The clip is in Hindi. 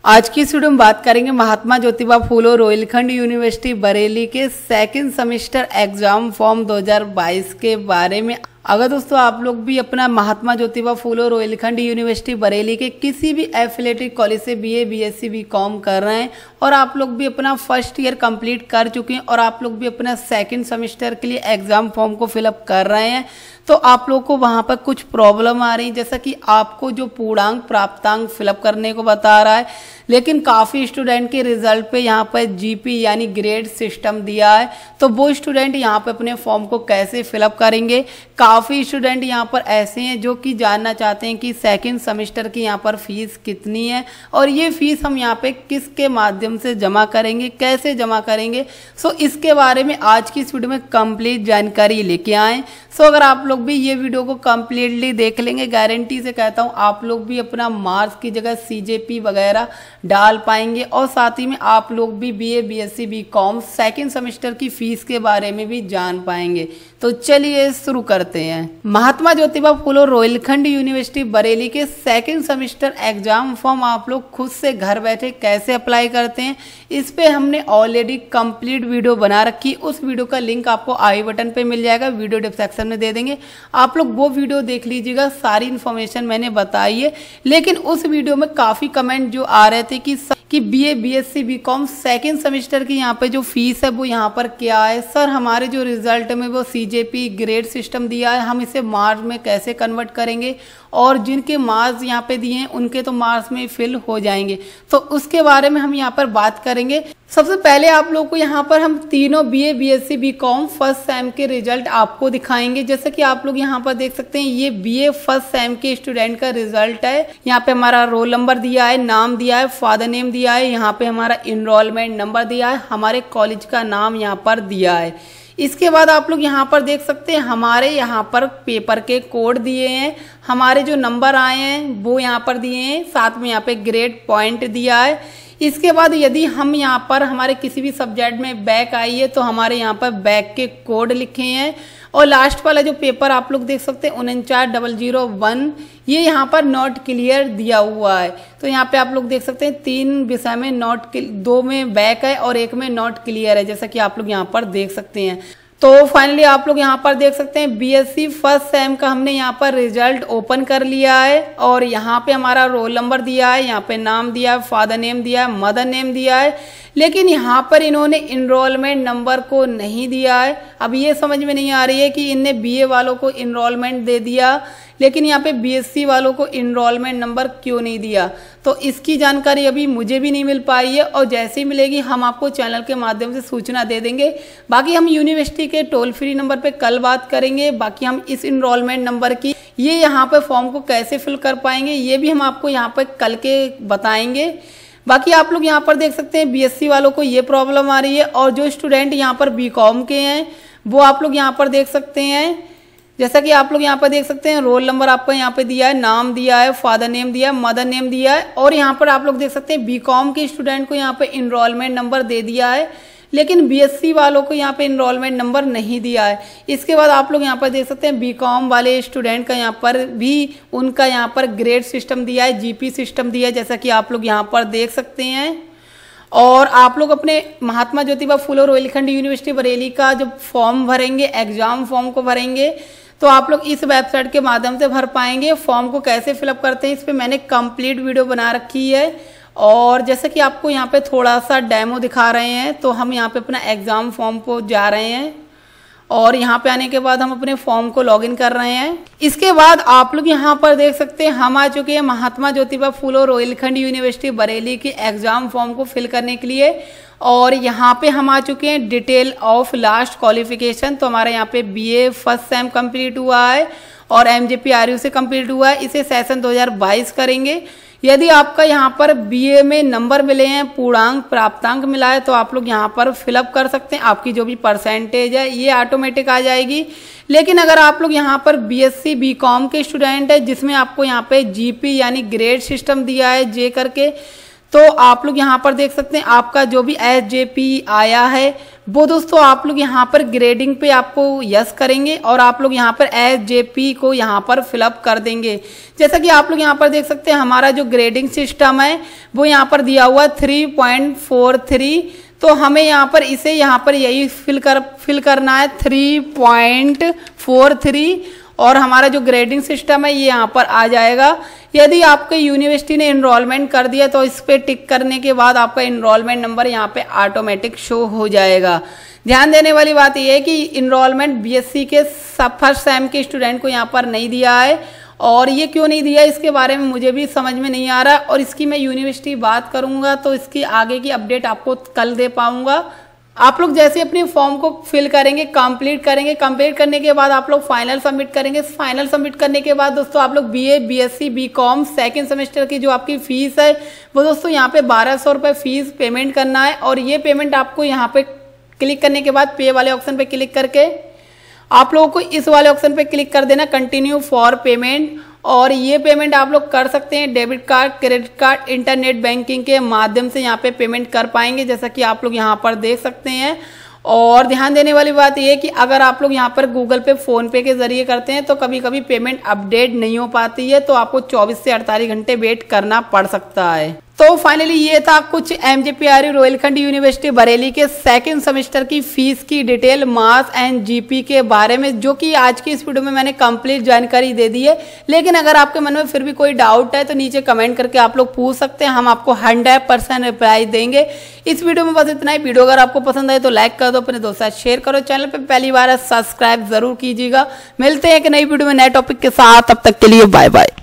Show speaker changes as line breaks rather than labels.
आज की इस वीडियो में बात करेंगे महात्मा ज्योतिबा फूले रोहिलखंड यूनिवर्सिटी बरेली के सेकंड सेमेस्टर एग्जाम फॉर्म 2022 के बारे में। अगर दोस्तों आप लोग भी अपना महात्मा ज्योतिबा फूले रोहिलखंड यूनिवर्सिटी बरेली के किसी भी एफिलेटेड कॉलेज से बीए, बीएससी, बीकॉम कर रहे हैं और आप लोग भी अपना फर्स्ट ईयर कंप्लीट कर चुके हैं और आप लोग भी अपना सेकंड सेमेस्टर के लिए एग्जाम फॉर्म को फिलअप कर रहे हैं, तो आप लोग को वहां पर कुछ प्रॉब्लम आ रही है। जैसा कि आपको जो पूर्णांक प्राप्तांक फिलअप करने को बता रहा है, लेकिन काफ़ी स्टूडेंट के रिजल्ट पे यहाँ पर जीपी यानी ग्रेड सिस्टम दिया है, तो वो स्टूडेंट यहाँ पे अपने फॉर्म को कैसे फिलअप करेंगे। काफ़ी स्टूडेंट यहाँ पर ऐसे हैं जो कि जानना चाहते हैं कि सेकंड सेमेस्टर की यहाँ पर फीस कितनी है और ये फीस हम यहाँ पे किसके माध्यम से जमा करेंगे, कैसे जमा करेंगे। सो इसके बारे में आज की इस वीडियो में कंप्लीट जानकारी लेके आए। सो अगर आप लोग भी ये वीडियो को कंप्लीटली देख लेंगे, गारंटी से कहता हूँ आप लोग भी अपना मार्क्स की जगह सीजेपी वगैरह डाल पाएंगे और साथ ही में आप लोग भी BA, BSc, BCom second semester की फीस के बारे में भी जान पाएंगे। तो चलिए शुरू करते हैं। महात्मा ज्योतिबा फूले रोहिलखंड यूनिवर्सिटी बरेली के सेकंड सेमेस्टर एग्जाम फॉर्म आप लोग खुद से घर बैठे कैसे अप्लाई करते हैं, इस पे हमने ऑलरेडी कंप्लीट वीडियो बना रखी। उस वीडियो का लिंक आपको आई बटन पे मिल जाएगा, वीडियो डिस्क्रिप्शन में दे देंगे, आप लोग वो वीडियो देख लीजिएगा। सारी इन्फॉर्मेशन मैंने बताई है, लेकिन उस वीडियो में काफी कमेंट जो आ रहे थे कि BA, BSc, BCom second semester की यहाँ पे जो फीस है वो यहाँ पर क्या है। सर हमारे जो रिजल्ट में वो सीजेपी ग्रेड सिस्टम दिया है, हम इसे मार्क्स में कैसे कन्वर्ट करेंगे और जिनके मार्क्स यहाँ पे दिए हैं उनके तो मार्क्स में फिल हो जाएंगे। तो उसके बारे में हम यहाँ पर बात करेंगे। सबसे पहले आप लोग को यहाँ पर हम तीनों BA, BSc, BCom first sem के रिजल्ट आपको दिखाएंगे। जैसे कि आप लोग यहाँ पर देख सकते हैं, ये बीए फर्स्ट सेम के स्टूडेंट का रिजल्ट है। यहाँ पे हमारा रोल नंबर दिया है, नाम दिया है, फादर नेम दिया है, यहाँ पे हमारा इनरोलमेंट नंबर दिया है, हमारे कॉलेज का नाम यहाँ पर दिया है। इसके बाद आप लोग यहाँ पर देख सकते हैं हमारे यहाँ पर पेपर के कोड दिए हैं, हमारे जो नंबर आए हैं वो यहाँ पर दिए हैं, साथ में यहाँ पे ग्रेड पॉइंट दिया है। इसके बाद यदि हम यहाँ पर हमारे किसी भी सब्जेक्ट में बैक आई है तो हमारे यहाँ पर बैक के कोड लिखे हैं। और लास्ट वाला जो पेपर आप लोग देख सकते हैं 49001, ये यहाँ पर नॉट क्लियर दिया हुआ है। तो यहाँ पे आप लोग देख सकते हैं 3 विषय में दो में बैक है और एक में नॉट क्लियर है, जैसा कि आप लोग यहाँ पर देख सकते हैं। तो फाइनली आप लोग यहाँ पर देख सकते हैं बीएससी फर्स्ट सेम का हमने यहाँ पर रिजल्ट ओपन कर लिया है और यहाँ पे हमारा रोल नंबर दिया है, यहाँ पे नाम दिया है, फादर नेम दिया है, मदर नेम दिया है, लेकिन यहाँ पर इन्होंने इनरोलमेंट नंबर को नहीं दिया है। अब ये समझ में नहीं आ रही है कि इनने बीए वालों को इनरोलमेंट दे दिया लेकिन यहाँ पे बीएससी वालों को इनरोलमेंट नंबर क्यों नहीं दिया। तो इसकी जानकारी अभी मुझे भी नहीं मिल पाई है और जैसे ही मिलेगी हम आपको चैनल के माध्यम से सूचना दे देंगे। बाकी हम यूनिवर्सिटी के टोल फ्री नंबर पे कल बात करेंगे। बाकी हम इस इनरोलमेंट नंबर की ये यहाँ पे फॉर्म को कैसे फिल कर पाएंगे ये भी हम आपको यहाँ पे कल के बताएंगे। बाकी आप लोग यहाँ पर देख सकते हैं बीएससी वालों को ये प्रॉब्लम आ रही है और जो स्टूडेंट यहाँ पर बीकॉम के हैं वो आप लोग यहाँ पर देख सकते हैं। जैसा कि आप लोग यहाँ पर देख सकते हैं रोल नंबर आपको यहाँ पे दिया है, नाम दिया है, फादर नेम दिया है, मदर नेम दिया है और यहाँ पर आप लोग देख सकते हैं बीकॉम के स्टूडेंट को यहाँ पे इनरोलमेंट नंबर दे दिया है, लेकिन बीएससी वालों को यहाँ पे इनरोलमेंट नंबर नहीं दिया है। इसके बाद आप लोग यहाँ पर देख सकते हैं बीकॉम वाले स्टूडेंट का यहाँ पर भी उनका यहाँ पर ग्रेड सिस्टम दिया है, जीपी सिस्टम दिया है, जैसा कि आप लोग यहाँ पर देख सकते हैं। और आप लोग अपने महात्मा ज्योतिबा फूले रोहिलखंड यूनिवर्सिटी बरेली का जब फॉर्म भरेंगे, एग्जाम फॉर्म को भरेंगे, तो आप लोग इस वेबसाइट के माध्यम से भर पाएंगे। फॉर्म को कैसे फिलअप करते हैं इस पे मैंने कंप्लीट वीडियो बना रखी है और जैसे कि आपको यहाँ पे थोड़ा सा डेमो दिखा रहे हैं, तो हम यहाँ पे अपना एग्जाम फॉर्म को जा रहे हैं और यहाँ पे आने के बाद हम अपने फॉर्म को लॉगिन कर रहे हैं। इसके बाद आप लोग यहाँ पर देख सकते हैं हम आ चुके हैं महात्मा ज्योतिबा फूले रोहिलखंड यूनिवर्सिटी बरेली के एग्जाम फॉर्म को फिल करने के लिए और यहाँ पे हम आ चुके हैं डिटेल ऑफ लास्ट क्वालिफिकेशन। तो हमारा यहाँ पे बीए फर्स्ट सेम कंप्लीट हुआ है और एमजेपी आरयू से कंप्लीट हुआ है, इसे सेशन 2022 करेंगे। यदि आपका यहाँ पर बीए में नंबर मिले हैं, पूर्णांक प्राप्तांक मिला है, तो आप लोग यहाँ पर फिलअप कर सकते हैं। आपकी जो भी परसेंटेज है ये ऑटोमेटिक आ जाएगी। लेकिन अगर आप लोग यहाँ पर बीएससी बीकॉम के स्टूडेंट है जिसमें आपको यहाँ पे जीपी यानी ग्रेड सिस्टम दिया है जे करके, तो आप लोग यहाँ पर देख सकते हैं आपका जो भी एसजेपी आया है वो दोस्तों आप लोग यहाँ पर ग्रेडिंग पे आपको यस करेंगे और आप लोग यहाँ पर SJP को यहाँ पर फिलअप कर देंगे। जैसा कि आप लोग यहाँ पर देख सकते हैं हमारा जो ग्रेडिंग सिस्टम है वो यहाँ पर दिया हुआ 3.43, तो हमें यहाँ पर इसे यहाँ पर यही फिल करना है 3.43 और हमारा जो ग्रेडिंग सिस्टम है ये यहाँ पर आ जाएगा। यदि आपके यूनिवर्सिटी ने इनरोलमेंट कर दिया तो इस पे टिक करने के बाद आपका इनरोलमेंट नंबर यहाँ पे ऑटोमेटिक शो हो जाएगा। ध्यान देने वाली बात यह है कि इनरोलमेंट BSc के फर्स्ट सेम के स्टूडेंट को यहाँ पर नहीं दिया है, और ये क्यों नहीं दिया इसके बारे में मुझे भी समझ में नहीं आ रहा, और इसकी मैं यूनिवर्सिटी बात करूंगा तो इसकी आगे की अपडेट आपको कल दे पाऊंगा। आप लोग जैसे अपनी फॉर्म को फिल करेंगे, कंप्लीट करेंगे, कंप्लीट करने के बाद आप लोग फाइनल सबमिट करेंगे। फाइनल सबमिट करने के बाद दोस्तों आप लोग BA BSc BCom second semester की जो आपकी फीस है वो दोस्तों यहाँ पे 1200 रुपये फीस पेमेंट करना है, और ये पेमेंट आपको यहाँ पे क्लिक करने के बाद पे वाले ऑप्शन पे क्लिक करके आप लोगों को इस वाले ऑप्शन पे क्लिक कर देना कंटिन्यू फॉर पेमेंट, और ये पेमेंट आप लोग कर सकते हैं debit card, credit card, internet banking के माध्यम से यहाँ पे पेमेंट कर पाएंगे, जैसा कि आप लोग यहाँ पर देख सकते हैं। और ध्यान देने वाली बात यह है कि अगर आप लोग यहाँ पर गूगल पे, फोन पे के जरिए करते हैं तो कभी कभी पेमेंट अपडेट नहीं हो पाती है, तो आपको 24 से 48 घंटे वेट करना पड़ सकता है। तो फाइनली ये था कुछ MJPRU रोहिलखंड यूनिवर्सिटी बरेली के सेकंड सेमेस्टर की फीस की डिटेल, मास एंड GP के बारे में, जो कि आज की इस वीडियो में मैंने कंप्लीट जानकारी दे दी है। लेकिन अगर आपके मन में फिर भी कोई डाउट है तो नीचे कमेंट करके आप लोग पूछ सकते हैं, हम आपको 100% रिप्लाई देंगे। इस वीडियो में बस इतना ही। वीडियो अगर आपको पसंद आए तो लाइक कर दो, अपने दोस्तों के साथ शेयर करो, चैनल पर पहली बार सब्सक्राइब जरूर कीजिएगा। मिलते हैं एक नई वीडियो में नए टॉपिक के साथ, तब तक के लिए बाय बाय।